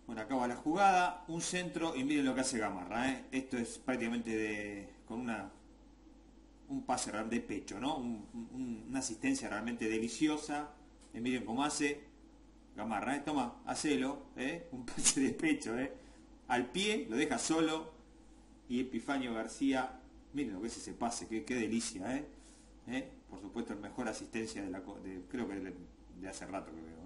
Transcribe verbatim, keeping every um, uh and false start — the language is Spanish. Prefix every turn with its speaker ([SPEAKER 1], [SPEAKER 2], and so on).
[SPEAKER 1] Bueno, acaba la jugada, un centro y miren lo que hace Gamarra, ¿eh? Esto es prácticamente de, con una, un pase de pecho, ¿no? Un- un- una asistencia realmente deliciosa. Y miren cómo hace Gamarra, ¿eh? Toma, hacelo, ¿eh? Un pase de pecho, ¿eh? Al pie, lo deja solo. Y Epifanio García, miren lo que es ese pase, qué, qué delicia, ¿eh? ¿Eh? Por supuesto, el mejor asistencia de la, co- de, creo que de, de hace rato que veo.